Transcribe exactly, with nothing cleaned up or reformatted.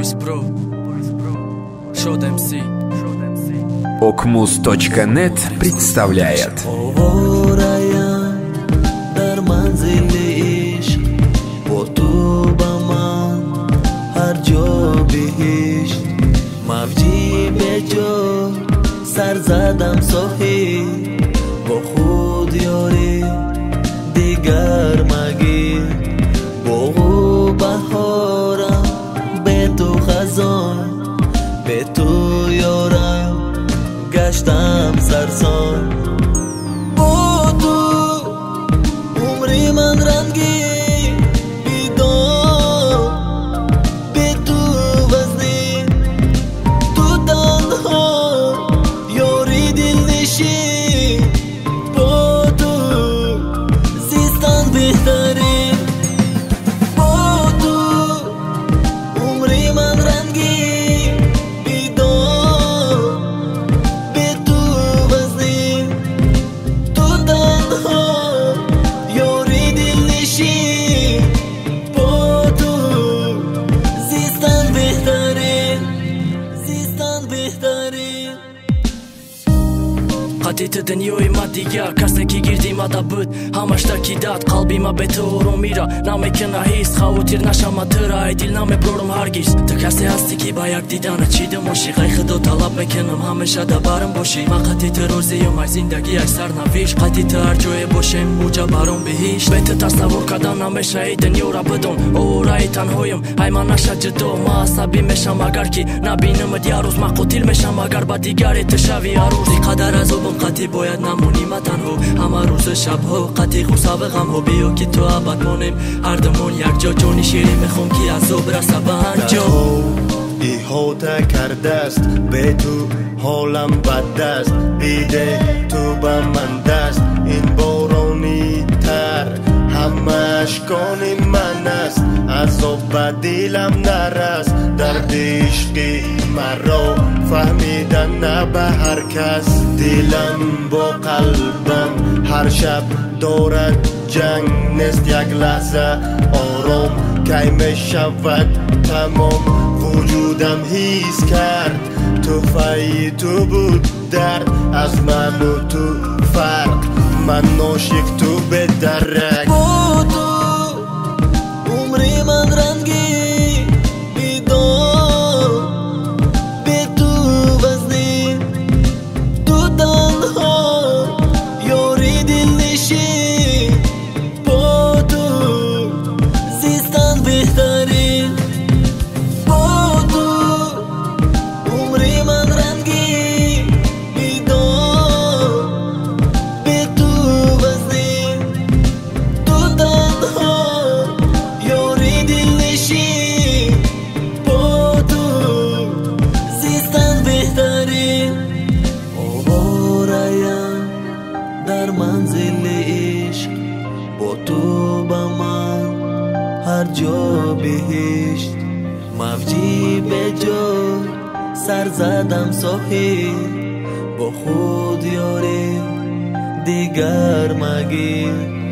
Boris Bro, Shod эм си. Окмуз точка нет представляет. در منزل عشق با تو با من هر جا بهشت موجی به جا سر زدم ساحل با خود یاری دیگر مگیر باغ و بهارم به تو خزان به تو یارم گشتم سرسان من رنگی بیدار به تو وزنی تو تنها یاری دل نشین با تو زیستن بهترین با تو عمری من رنگی بیدار به تو وزنی تو تنها Qatiti dunyoy ma digar Kasneki girdi ma da bud Hamashtaki dat qalbima be to romira Name kena his Khaotir nashama tira Ay dil name brorum hargiz Tu kase hasti ki bayak didana chidam boshi Ghay khido talab mekenam hamesha da baram boshi Ma qatiti roziyum ay zindagi ay sarnavish Qatiti har joye boshem uja barom bihish Beti tasavvur kadam namesha ay dunyora bidon Orai tanhoyum ay ma nasha jido Ma asabi mesham agar ki Nabinim diaruz ma qutil mesham agar Ba digari tishavi aruz Di qadar azobum قطعی باید نمونیم تنها همه روز شبها قطعی خوصاب غمها بیا که تو عبد مانیم هر دمون یک جا جانی شیری میخوام که از زوب رسه به انجا ایهاته کرده است به تو حالم بد است دیده تو به من دست این بارانی تر همه اشکان من است عذاب به دیلم نرست درد عشقی مرا فهمیدن نه به هر کس دیلم با قلبم هر شب دارد جنگ نیست یک لحظه آرام کی می شود تمام وجودم حس کرد تو فایی تو بود درد از من و تو فرق من ناشق تو به درک با تو عمری من رنگی بیدار به تو وزنی تو تنها یاری دل نشین با تو زیستن بهترین با تو عمری من رنگی بیدار به تو وزنی تو تنها یاری دل نشین با تو زیستن بهترین آواریم در منزل عشق با تو با من هر جا بهشت موجی به جا سر زدم ساحل با خود یاری دیگر مگیر